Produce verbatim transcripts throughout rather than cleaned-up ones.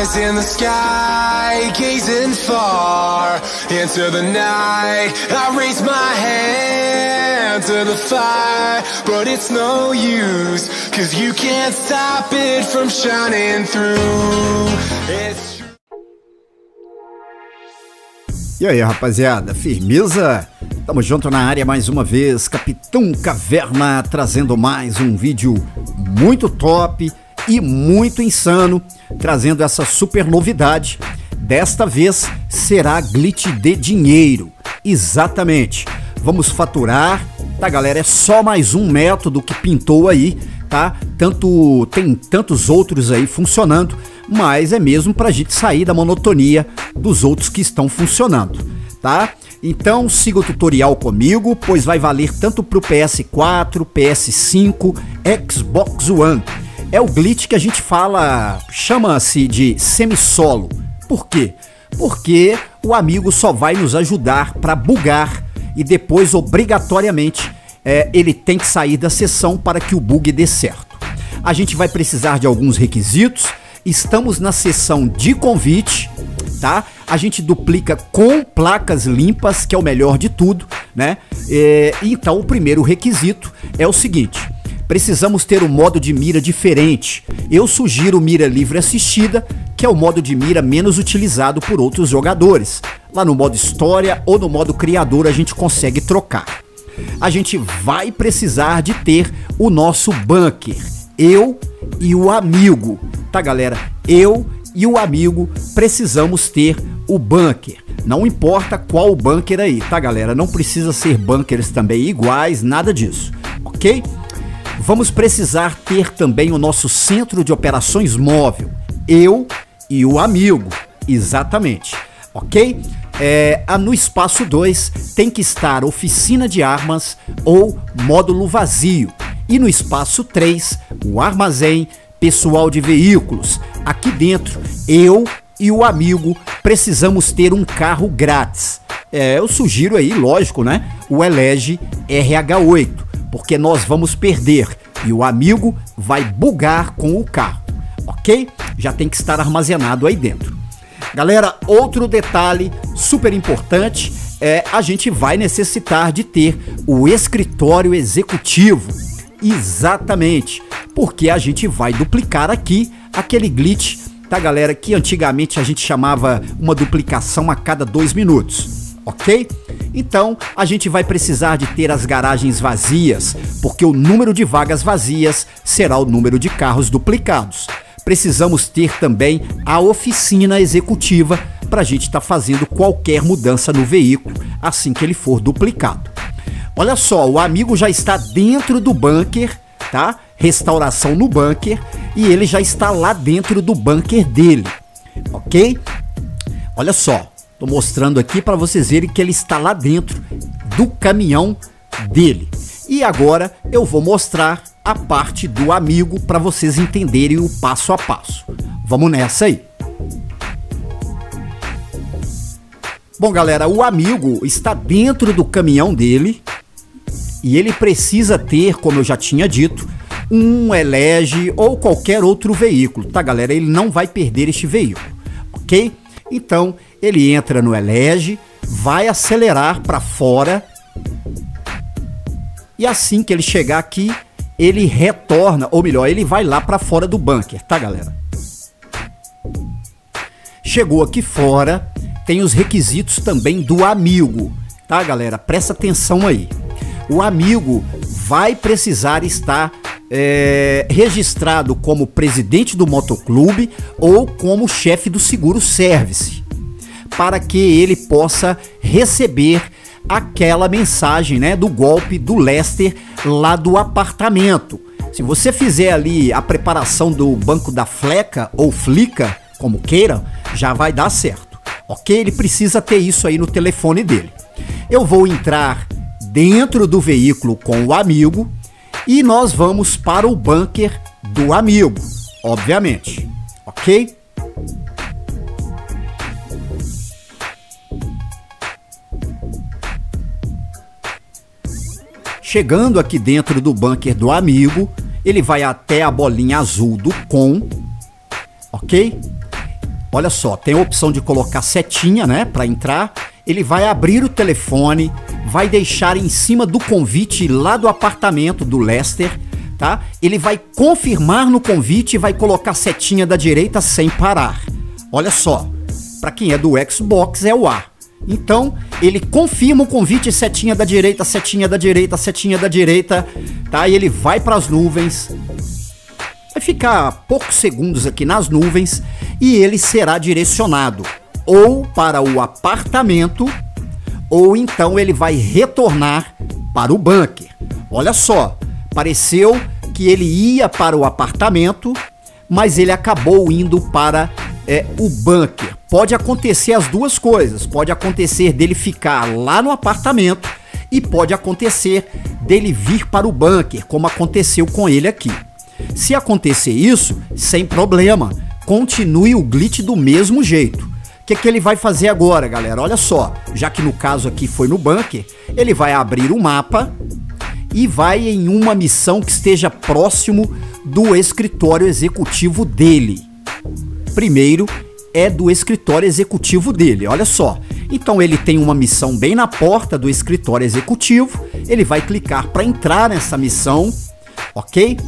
eyes in the sky, gazing far into the night. I raise my hand to the fire, but it's no use, cause you can't stop it from shining through. It's E aí, rapaziada, firmeza? Tamo junto na área mais uma vez, Capitão Caverna trazendo mais um vídeo muito top e muito insano, trazendo essa super novidade. Desta vez será glitch de dinheiro, exatamente. Vamos faturar, tá galera? É só mais um método que pintou aí, tá? Tanto, tem tantos outros aí funcionando, mas é mesmo pra gente sair da monotonia dos outros que estão funcionando, tá? Então siga o tutorial comigo, pois vai valer tanto pro P S quatro, P S cinco, Xbox One. É o glitch que a gente fala, chama-se de semi-solo. Por quê? Porque o amigo só vai nos ajudar para bugar e depois obrigatoriamente é, ele tem que sair da sessão para que o bug dê certo. A gente vai precisar de alguns requisitos. Estamos na seção de convite, tá? A gente duplica com placas limpas, que é o melhor de tudo, né? É, então o primeiro requisito é o seguinte: precisamos ter um modo de mira diferente. Eu sugiro mira livre assistida, que é o modo de mira menos utilizado por outros jogadores. Lá no modo história ou no modo criador a gente consegue trocar. A gente vai precisar de ter o nosso bunker, eu e o amigo, tá galera? Eu e o amigo precisamos ter o bunker. Não importa qual bunker aí, tá galera? Não precisa ser bunkers também iguais, nada disso, ok? Vamos precisar ter também o nosso centro de operações móvel, eu e o amigo, exatamente, ok? É, no espaço dois tem que estar oficina de armas ou módulo vazio. E no espaço três, o armazém pessoal de veículos. Aqui dentro, eu e o amigo precisamos ter um carro grátis. É, eu sugiro aí, lógico, né? O Elege R H oito, porque nós vamos perder e o amigo vai bugar com o carro, ok? Já tem que estar armazenado aí dentro. Galera, outro detalhe super importante é a gente vai necessitar de ter o escritório executivo. Exatamente, porque a gente vai duplicar aqui aquele glitch, tá galera, que antigamente a gente chamava uma duplicação a cada dois minutos, ok? Então a gente vai precisar de ter as garagens vazias, porque o número de vagas vazias será o número de carros duplicados. Precisamos ter também a oficina executiva para a gente estar tá fazendo qualquer mudança no veículo assim que ele for duplicado. Olha só, o amigo já está dentro do bunker, tá? Restauração no bunker, e ele já está lá dentro do bunker dele, ok? Olha só, tô mostrando aqui para vocês verem que ele está lá dentro do caminhão dele. E agora eu vou mostrar a parte do amigo para vocês entenderem o passo a passo. Vamos nessa aí. Bom galera, o amigo está dentro do caminhão dele. E ele precisa ter, como eu já tinha dito, um Elege ou qualquer outro veículo, tá galera? Ele não vai perder este veículo, ok? Então, ele entra no Elege, vai acelerar para fora. E assim que ele chegar aqui, ele retorna, ou melhor, ele vai lá para fora do bunker, tá galera? Chegou aqui fora, tem os requisitos também do amigo, tá galera? Presta atenção aí. O amigo vai precisar estar é, registrado como presidente do motoclube ou como chefe do seguro service, para que ele possa receber aquela mensagem, né, do golpe do Lester lá do apartamento. Se você fizer ali a preparação do banco da fleca ou flica, como queiram, já vai dar certo, ok? Ele precisa ter isso aí no telefone dele. Eu vou entrar dentro do veículo com o amigo e nós vamos para o bunker do amigo, obviamente, ok? Chegando aqui dentro do bunker do amigo, ele vai até a bolinha azul do com, ok? olha só, tem a opção de colocar setinha, né, para entrar. Ele vai abrir o telefone, vai deixar em cima do convite lá do apartamento do Lester, tá? Ele vai confirmar no convite e vai colocar setinha da direita sem parar. Olha só, para quem é do Xbox é o A. Então, ele confirma o convite, setinha da direita, setinha da direita, setinha da direita, tá? E ele vai para as nuvens, vai ficar poucos segundos aqui nas nuvens e ele será direcionado ou para o apartamento, ou então ele vai retornar para o bunker. Olha só, pareceu que ele ia para o apartamento, mas ele acabou indo para é, o bunker. Pode acontecer as duas coisas, pode acontecer dele ficar lá no apartamento e pode acontecer dele vir para o bunker, como aconteceu com ele aqui. Se acontecer isso, sem problema, continue o glitch do mesmo jeito. O que, que ele vai fazer agora, galera? Olha só, já que no caso aqui foi no bunker, ele vai abrir o mapa e vai em uma missão que esteja próximo do escritório executivo dele. Primeiro é do escritório executivo dele, olha só. Então ele tem uma missão bem na porta do escritório executivo, ele vai clicar para entrar nessa missão, ok?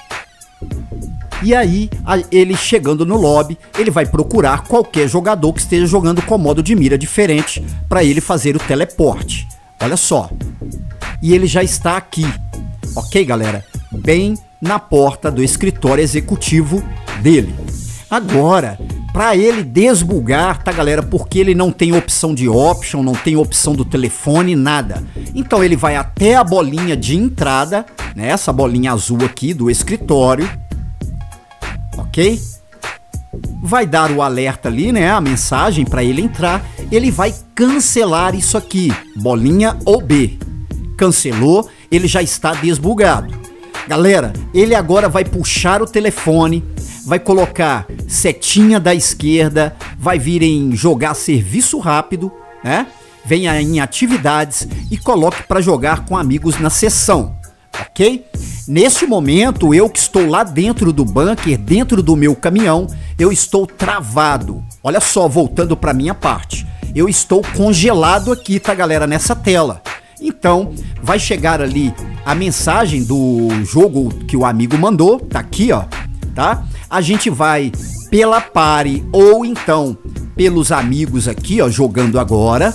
E aí, ele chegando no lobby, ele vai procurar qualquer jogador que esteja jogando com modo de mira diferente para ele fazer o teleporte. Olha só. E ele já está aqui, ok, galera? Bem na porta do escritório executivo dele. Agora, para ele desbugar, tá, galera? Porque ele não tem opção de option, não tem opção do telefone, nada. Então ele vai até a bolinha de entrada, né? Essa bolinha azul aqui do escritório. Ok? Vai dar o alerta ali, né? A mensagem para ele entrar. Ele vai cancelar isso aqui, bolinha O B. Cancelou, ele já está desbugado. Galera, ele agora vai puxar o telefone, vai colocar setinha da esquerda, vai vir em jogar serviço rápido, né? Venha em atividades e coloque para jogar com amigos na sessão, ok? Neste momento, eu que estou lá dentro do bunker, dentro do meu caminhão, eu estou travado. Olha só, voltando para minha parte. Eu estou congelado aqui, tá, galera, nessa tela. Então, vai chegar ali a mensagem do jogo que o amigo mandou, tá aqui, ó, tá? A gente vai pela party ou então pelos amigos aqui, ó, jogando agora.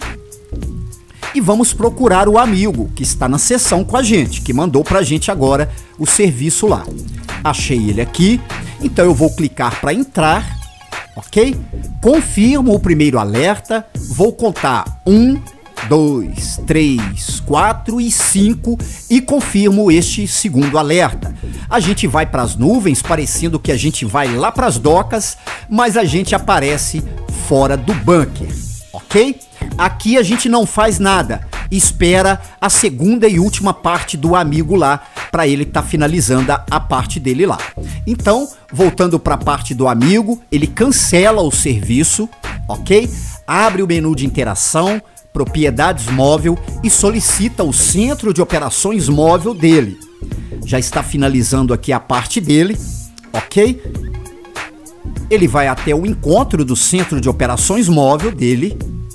E vamos procurar o amigo que está na sessão com a gente, que mandou pra gente agora o serviço lá. Achei ele aqui, então eu vou clicar para entrar, ok? Confirmo o primeiro alerta, vou contar um, dois, três, quatro e cinco e confirmo este segundo alerta. A gente vai para as nuvens, parecendo que a gente vai lá para as docas, mas a gente aparece fora do bunker, ok? Aqui a gente não faz nada, espera a segunda e última parte do amigo lá, para ele estar tá finalizando a, a parte dele lá. Então, voltando para a parte do amigo, ele cancela o serviço, ok? Abre o menu de interação, propriedades móvel e solicita o centro de operações móvel dele. Já está finalizando aqui a parte dele, ok? Ele vai até o encontro do centro de operações móvel dele.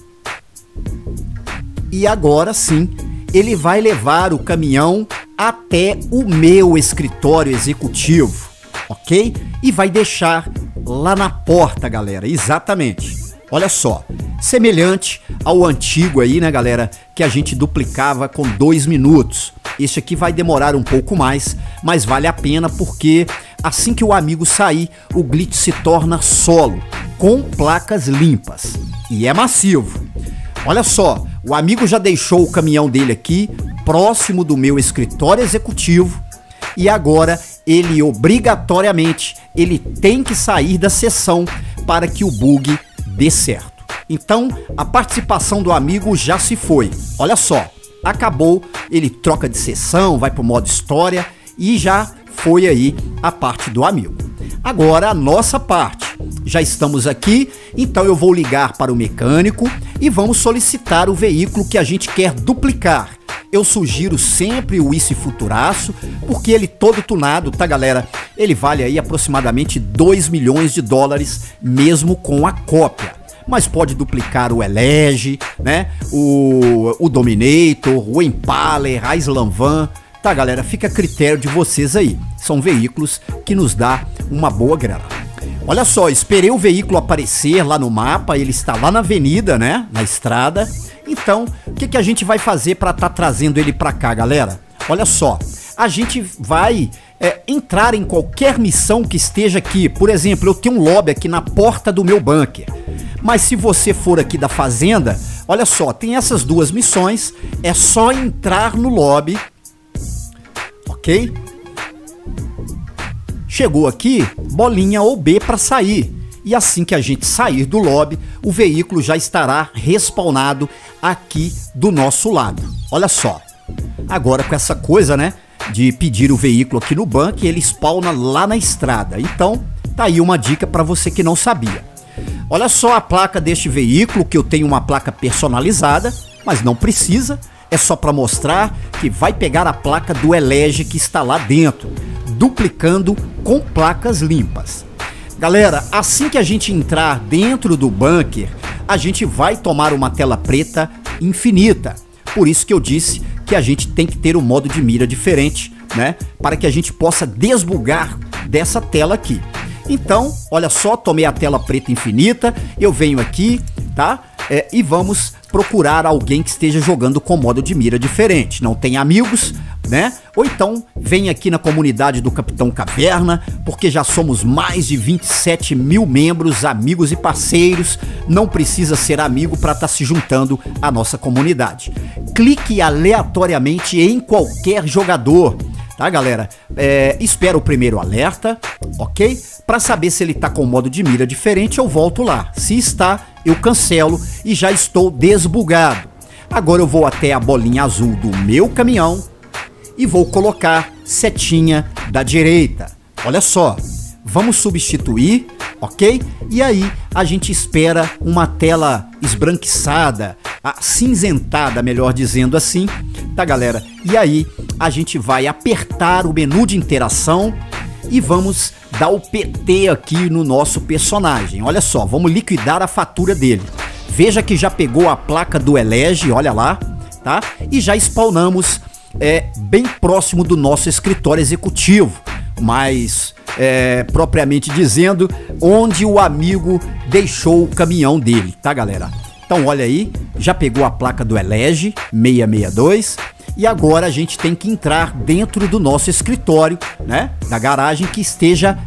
E agora sim, ele vai levar o caminhão até o meu escritório executivo, ok? E vai deixar lá na porta, galera, exatamente. Olha só, semelhante ao antigo aí, né, galera, que a gente duplicava com dois minutos. Este aqui vai demorar um pouco mais, mas vale a pena porque assim que o amigo sair, o glitch se torna solo, com placas limpas. E é massivo. Olha só, o amigo já deixou o caminhão dele aqui, próximo do meu escritório executivo, e agora ele obrigatoriamente, ele tem que sair da sessão para que o bug dê certo. Então, a participação do amigo já se foi. Olha só, acabou, ele troca de sessão, vai para o modo história e já foi aí a parte do amigo. Agora a nossa parte. Já estamos aqui, então eu vou ligar para o mecânico e vamos solicitar o veículo que a gente quer duplicar. Eu sugiro sempre o Easy Futuraço, porque ele todo tunado, tá, galera? ele vale aí aproximadamente dois milhões de dólares, mesmo com a cópia. Mas pode duplicar o Elege, né? O, o Dominator, o Impaler, a Island Van, tá, galera? Fica a critério de vocês aí. São veículos que nos dá uma boa grana. Olha só, esperei o veículo aparecer lá no mapa, ele está lá na avenida, né? Na estrada. Então, o que, que a gente vai fazer para estar tá trazendo ele para cá, galera? Olha só, a gente vai é, entrar em qualquer missão que esteja aqui. Por exemplo, eu tenho um lobby aqui na porta do meu bunker. Mas se você for aqui da fazenda, olha só, tem essas duas missões, é só entrar no lobby, ok? Chegou aqui, bolinha ou B para sair. E assim que a gente sair do lobby, o veículo já estará respawnado aqui do nosso lado. Olha só, agora com essa coisa, né, de pedir o veículo aqui no bunker, ele spawna lá na estrada. Então, tá aí uma dica para você que não sabia. Olha só a placa deste veículo, que eu tenho uma placa personalizada, mas não precisa, é só para mostrar que vai pegar a placa do Elege que está lá dentro, duplicando com placas limpas. Galera, assim que a gente entrar dentro do bunker, a gente vai tomar uma tela preta infinita. Por isso que eu disse que a gente tem que ter um modo de mira diferente, né? Para que a gente possa desbugar dessa tela aqui. Então, olha só, tomei a tela preta infinita, eu venho aqui, tá? É, e vamos procurar alguém que esteja jogando com modo de mira diferente. Não tem amigos, né? Ou então vem aqui na comunidade do Capitão Caverna, porque já somos mais de vinte e sete mil membros, amigos e parceiros. Não precisa ser amigo para estar se juntando à nossa comunidade. Clique aleatoriamente em qualquer jogador, tá, galera? É, espera o primeiro alerta, ok? Para saber se ele está com modo de mira diferente, eu volto lá. Se está, eu cancelo e já estou desbugado. Agora eu vou até a bolinha azul do meu caminhão e vou colocar setinha da direita. Olha só, vamos substituir, ok? E aí a gente espera uma tela esbranquiçada, acinzentada, melhor dizendo assim, tá, galera? E aí a gente vai apertar o menu de interação e vamos dar o P T aqui no nosso personagem. Olha só, vamos liquidar a fatura dele. Veja que já pegou a placa do Elege, olha lá, tá? E já spawnamos é, bem próximo do nosso escritório executivo, mas é, propriamente dizendo, onde o amigo deixou o caminhão dele, tá, galera? Então olha aí, já pegou a placa do Elege seiscentos e sessenta e dois e agora a gente tem que entrar dentro do nosso escritório, né, da garagem que esteja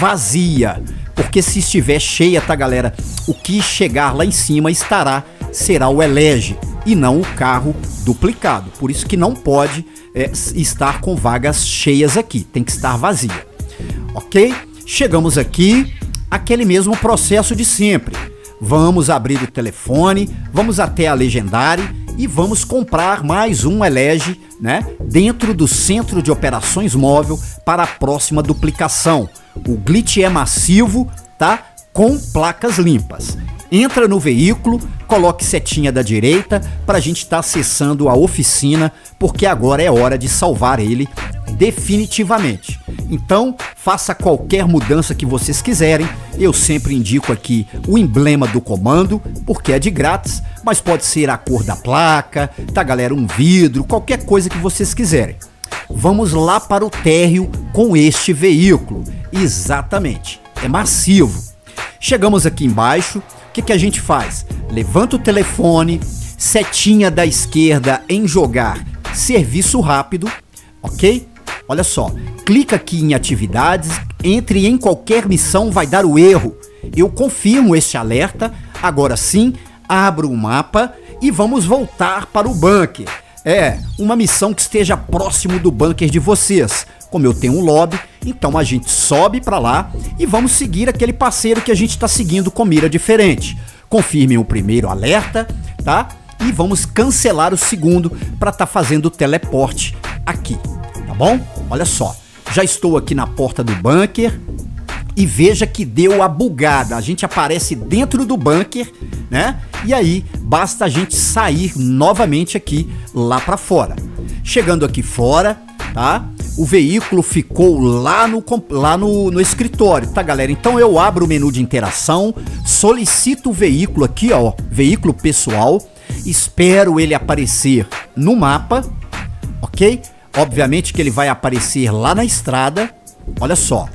vazia, porque se estiver cheia, tá, galera, o que chegar lá em cima estará, será o Elege e não o carro duplicado, por isso que não pode é, estar com vagas cheias aqui, tem que estar vazia, ok? Chegamos aqui, aquele mesmo processo de sempre. Vamos abrir o telefone, vamos até a Legendary e vamos comprar mais um Elege, né, dentro do centro de operações móvel para a próxima duplicação. O glitch é massivo, tá? Com placas limpas. Entra no veículo, coloque setinha da direita para a gente estar acessando a oficina, porque agora é hora de salvar ele definitivamente. Então, faça qualquer mudança que vocês quiserem. Eu sempre indico aqui o emblema do comando, porque é de grátis, mas pode ser a cor da placa, tá, galera? Um vidro, qualquer coisa que vocês quiserem. Vamos lá para o térreo com este veículo. Exatamente, é massivo. Chegamos aqui embaixo, o que, que a gente faz? Levanta o telefone, setinha da esquerda em jogar serviço rápido, ok? Olha só, clica aqui em atividades, entre em qualquer missão, vai dar o erro. Eu confirmo este alerta, agora sim, abro o mapa e vamos voltar para o bunker. É, uma missão que esteja próximo do bunker de vocês. Como eu tenho um lobby, então a gente sobe para lá e vamos seguir aquele parceiro que a gente está seguindo com mira diferente. Confirmem o primeiro alerta, tá? E vamos cancelar o segundo para estar tá fazendo o teleporte aqui. Tá bom? Olha só, já estou aqui na porta do bunker e veja que deu a bugada. A gente aparece dentro do bunker, né? E aí basta a gente sair novamente aqui lá para fora. Chegando aqui fora, tá? O veículo ficou lá no, lá no, no escritório, tá, galera? Então eu abro o menu de interação, solicito o veículo aqui, ó, veículo pessoal, espero ele aparecer no mapa, ok? Obviamente que ele vai aparecer lá na estrada, olha só,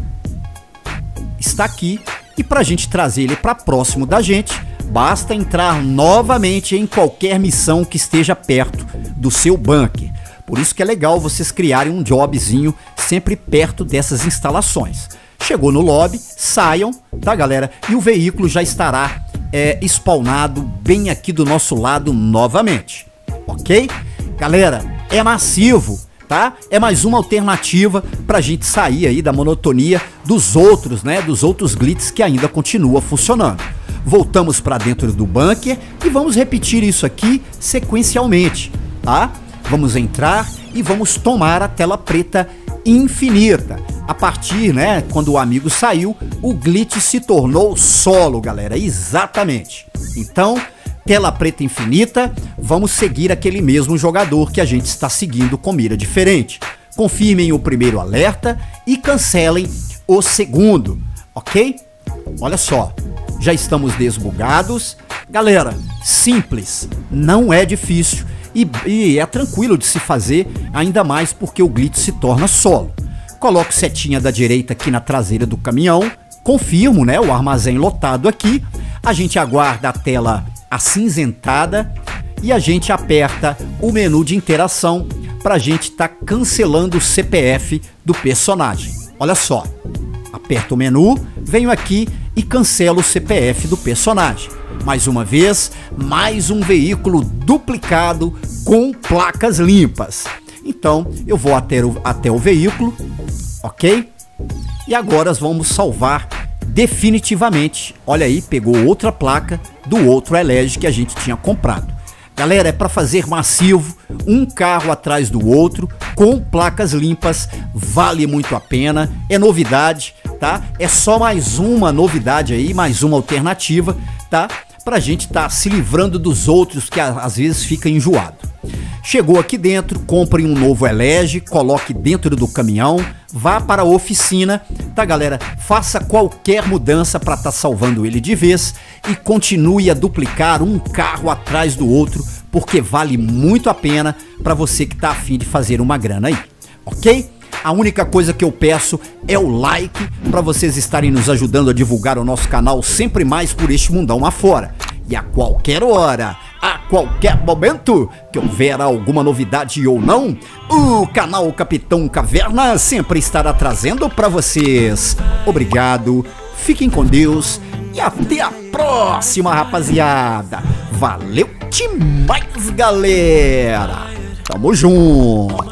está aqui, e para a gente trazer ele para próximo da gente, basta entrar novamente em qualquer missão que esteja perto do seu bunker. Por isso que é legal vocês criarem um jobzinho sempre perto dessas instalações. Chegou no lobby, saiam, tá, galera? E o veículo já estará é, spawnado bem aqui do nosso lado novamente, ok? Galera, é massivo, tá? É mais uma alternativa pra gente sair aí da monotonia dos outros, né? Dos outros glitches que ainda continua funcionando. Voltamos para dentro do bunker e vamos repetir isso aqui sequencialmente, tá? Vamos entrar e vamos tomar a tela preta infinita. A partir, né, quando o amigo saiu, o glitch se tornou solo, galera, exatamente. Então, tela preta infinita, vamos seguir aquele mesmo jogador que a gente está seguindo com mira diferente. Confirmem o primeiro alerta e cancelem o segundo, ok? Olha só, já estamos desbugados. Galera, simples, não é difícil. E, e é tranquilo de se fazer, ainda mais porque o glitch se torna solo. Coloco setinha da direita aqui na traseira do caminhão, confirmo, né, o armazém lotado aqui, a gente aguarda a tela acinzentada e a gente aperta o menu de interação para a gente estar tá cancelando o C P F do personagem. Olha só, aperto o menu, venho aqui e cancelo o C P F do personagem. Mais uma vez, mais um veículo duplicado com placas limpas. Então, eu vou até o, até o veículo, ok? E agora vamos salvar definitivamente. Olha aí, pegou outra placa do outro Elege que a gente tinha comprado. Galera, é para fazer massivo, um carro atrás do outro, com placas limpas, vale muito a pena, é novidade, tá? É só mais uma novidade aí, mais uma alternativa, tá? Pra gente tá se livrando dos outros que às vezes fica enjoado. Chegou aqui dentro, compre um novo Elege, coloque dentro do caminhão, vá para a oficina, tá, galera? Faça qualquer mudança para tá salvando ele de vez e continue a duplicar um carro atrás do outro, porque vale muito a pena para você que tá a fim de fazer uma grana aí, ok? A única coisa que eu peço é o like para vocês estarem nos ajudando a divulgar o nosso canal sempre mais por este mundão afora. E a qualquer hora, a qualquer momento que houver alguma novidade ou não, o canal Capitão Caverna sempre estará trazendo para vocês. Obrigado, fiquem com Deus e até a próxima, rapaziada. Valeu demais, galera. Tamo junto.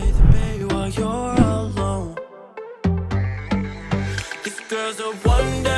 Girls are one day